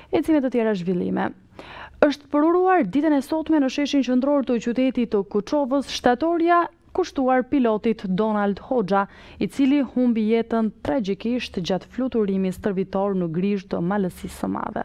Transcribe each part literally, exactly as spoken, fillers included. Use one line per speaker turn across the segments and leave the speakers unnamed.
Ecin e të tjera zhvillime. Është përuruar ditën e sotme në sheshin qendror të qytetit të Kuçovës shtatorja kushtuar pilotit Donald Hoxha, i cili humbi jetën tragjikisht gjatë fluturimit stërvitor në grizh të Malësisë së Madhe.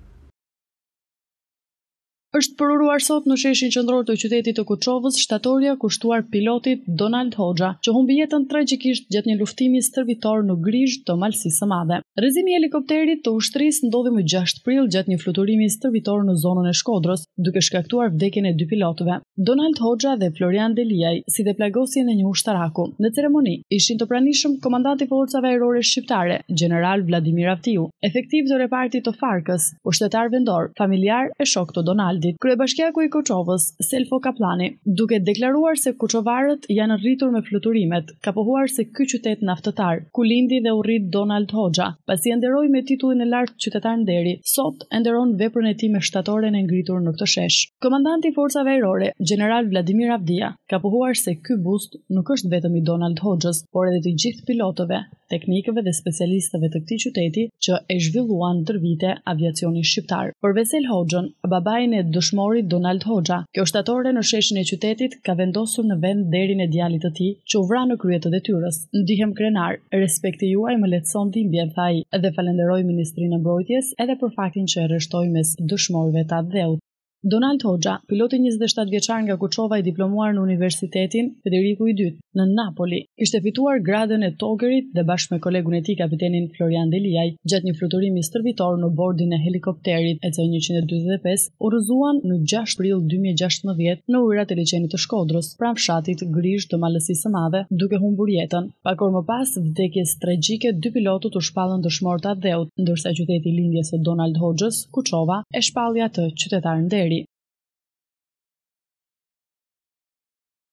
Është përuruar sot në sheshin qendror të qytetit të Kuçovës shtatorja kushtuar pilotit Donald Hoxha, që humbi jetën tragjikisht gjatë një luftimi stërvitor në grizh të Malësisë së Madhe. Rrëzimi i helikopterit të ushtrisë ndodhi më gjashtë prill gjatë një fluturimi stërvitor në zonën e Shkodrës, duke shkaktuar vdekjen e dy pilotëve. Donald Hoxha dhe Florian Deliaj, si dhe plagosjen e një ushtaraku. Në ceremoni ishin të pranishëm komandanti i forcave ajrore shqiptare, general Vladimir Avtiu, efektiv të repartit të Farkës, pushtetar vendor, familjar e shok të Donald. Kryebashkiaku i Kuçovës, Selfo Kaplani, duke deklaruar se kuçovarët janë rritur me fluturimet, ka pohuar se ky qytet naftëtar, ku lindi dhe u rrit Donald Hoxha, pasi e nderoi me titullin e lartë qytetar nderi, sot e nderon veprën e tij me shtatoren e ngritur në këtë shesh. Komandanti i forcave ajrore, general Vladimir Avdia, ka pohuar se ky bust nuk është vetëm i Donald Hoxhës, por edhe të gjithë pilotëve, teknikëve dhe specialistëve të këtij qyteti që e zhvilluan ndër vite aviacionin shqiptar. Për Vesel Hoxhën, babain e dëshmorit Donald Hoxha, kjo shtatore në sheshin e qytetit ka vendosur në vend derin e djalit të tij, që u vra në krye të detyrës. Ndihem krenar, respekti juaj më lehtëson dhimbjen, tha ai, dhe falenderoi Ministrinë e Mbrojtjes edhe për faktin që e rreshtoi mes dëshmorëve të atë dheut. Donald Hoxha, piloti njëzet e shtatë vjeçar nga Kuçova i diplomuar në Universitetin Federiku i dytë në Napoli, kishte fituar gradën e togerit dhe bashkë me kolegun e tij kapitenin Florian Deliaj, gjatë një fluturimi stërvitor në bordin e helikopterit E C njëqind e dyzet e pesë, u rrëzuan në gjashtë prill dy mijë e gjashtëmbëdhjetë në ujërat e liçenit të Shkodrës, pranë fshatit Grizh të Malësisë së Madhe, duke humbur jetën. Pak orë më pas vdekjes tragjike, dy pilotët u shpallën dëshmor të atë dheut, ndërsa qyteti i lindjes së Donald Hoxhës, Kuçova, e shpalli atë qytetar nderi.